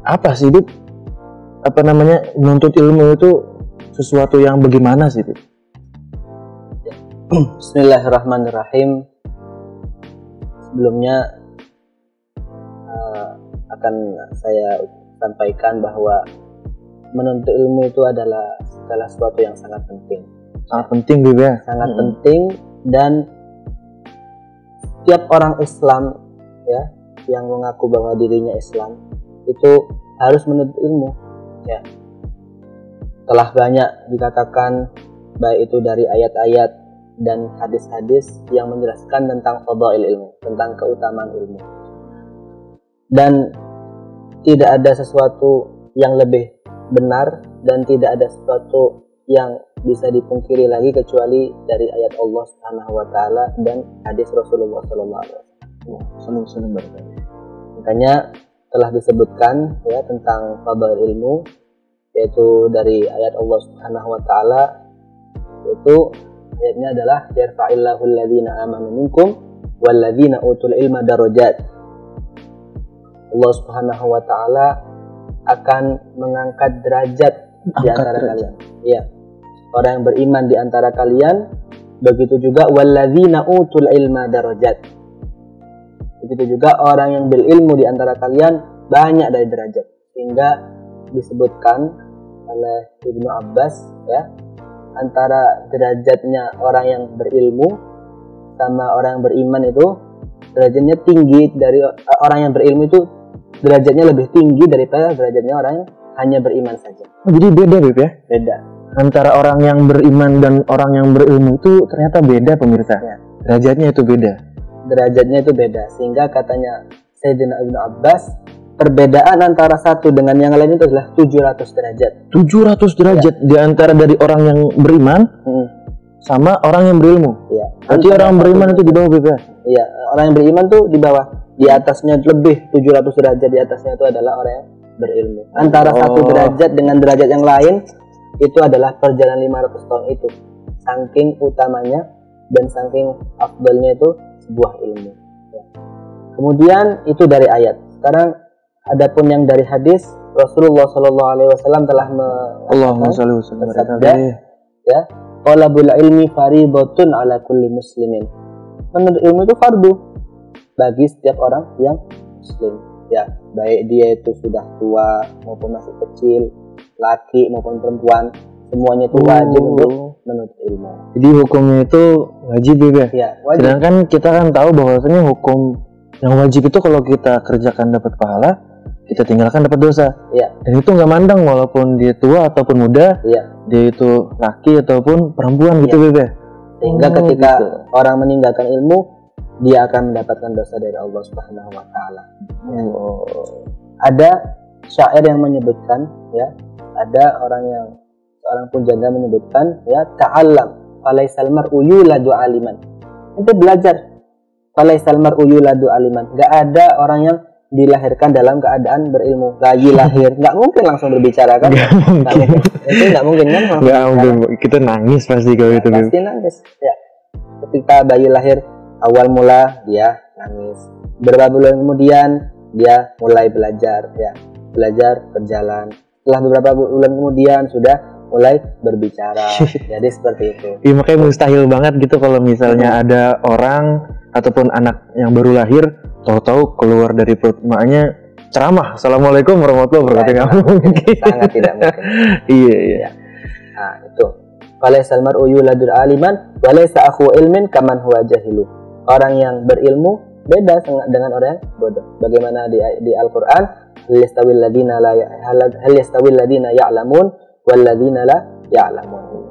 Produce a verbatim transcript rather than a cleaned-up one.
apa sih, Dit? Apa namanya, menuntut ilmu itu sesuatu yang bagaimana sih, Dit? Bismillahirrahmanirrahim. Sebelumnya uh, akan saya sampaikan bahwa menuntut ilmu itu adalah segala sesuatu yang sangat penting. Sangat penting juga ya? Sangat hmm. penting, dan setiap orang Islam ya yang mengaku bahwa dirinya Islam itu harus menuntut ilmu ya. Telah banyak dikatakan baik itu dari ayat-ayat dan hadis-hadis yang menjelaskan tentang fadail ilmu, tentang keutamaan ilmu. Dan tidak ada sesuatu yang lebih benar dan tidak ada sesuatu yang bisa dipungkiri lagi kecuali dari ayat Allah Subhanahu wa taala dan hadis Rasulullah sallallahu alaihi wasallam. Makanya telah disebutkan ya tentang fadail ilmu, yaitu dari ayat Allah Subhanahu wa taala, yaitu ayatnya adalah yarfa'illahu alladhina amanu minkum walladzina utul ilma darajat. Allah Subhanahu wa taala akan mengangkat derajat di antara kalian. Ya. Orang yang beriman di antara kalian, begitu juga walladzina utul ilma darajat. Begitu juga orang yang berilmu di antara kalian banyak dari derajat. Sehingga disebutkan oleh Ibnu Abbas ya, antara derajatnya orang yang berilmu sama orang yang beriman itu derajatnya tinggi dari uh, orang yang berilmu itu derajatnya lebih tinggi daripada derajatnya orang yang hanya beriman saja. Oh, jadi beda, Beb ya? Beda. Antara orang yang beriman dan orang yang berilmu itu ternyata beda, pemirsa. Ya. Derajatnya itu beda. Derajatnya itu beda. Sehingga katanya Sayyidina Ibnu Abbas, perbedaan antara satu dengan yang lain itu adalah tujuh ratus derajat. tujuh ratus derajat ya. Di antara dari orang yang beriman hmm. sama orang yang berilmu. Iya. Berarti orang yang beriman itu di bawah, Beb ya? Iya, orang yang beriman tuh di bawah. Di atasnya lebih tujuh ratus derajat, di atasnya itu adalah orang yang berilmu. Antara oh. satu derajat dengan derajat yang lain itu adalah perjalanan lima ratus tahun itu. Saking utamanya dan saking afdalnya itu sebuah ilmu. Ya. Kemudian itu dari ayat. Sekarang adapun yang dari hadis, Rasulullah Shallallahu Alaihi Wasallam telah bersabda, ya, talabul ilmi fardhatun ala kulli muslimin. Menuntut ilmu itu fardu bagi setiap orang yang muslim. Ya, baik dia itu sudah tua maupun masih kecil, laki maupun perempuan, semuanya itu wajib oh. untuk menuntut ilmu. Jadi hukumnya itu wajib ya? Ya, wajib. Sedangkan kita kan tahu bahwasanya hukum yang wajib itu kalau kita kerjakan dapat pahala, kita tinggalkan dapat dosa. Ya. Dan itu nggak mandang walaupun dia tua ataupun muda, ya. Dia itu laki ataupun perempuan gitu, ya. Bebe. Sehingga oh, ketika gitu. orang meninggalkan ilmu, dia akan mendapatkan dosa dari Allah Subhanahu wa taala. Ya. Oh. Ada syair yang menyebutkan ya, ada orang yang seorang penjaga menyebutkan ya, ta'allam falaisal mar'u yuladu aliman. Itu belajar. Falaisal mar'u yuladu aliman. Enggak ada orang yang dilahirkan dalam keadaan berilmu. Lagi lahir, enggak mungkin langsung berbicara kan? Enggak mungkin. Itu enggak mungkin kan? Enggak mungkin. Kita nangis pasti kalau ya, itu. Pasti nangis. Ya. Ketika bayi lahir, awal mula dia nangis. Beberapa bulan kemudian dia mulai belajar ya. Belajar berjalan. Setelah beberapa bulan kemudian sudah mulai berbicara. Jadi seperti itu. Iya, makanya mustahil banget gitu kalau misalnya hmm. ada orang ataupun anak yang baru lahir tahu-tahu keluar dari perut emaknya ceramah Assalamualaikum warahmatullahi wabarakatuh. Ya, mungkin. Sangat tidak mungkin. Iya iya. Ya. Nah itu. Falaisal mar'u yuladul aliman walaysa akhu ilmin kaman huwa jahilu. Orang yang berilmu beda dengan orang yang bodoh. Bagaimana di di Al-Qur'an, hal yastawil ladina la hal yastawil ladina ya'lamun wal ladina la ya'lamun.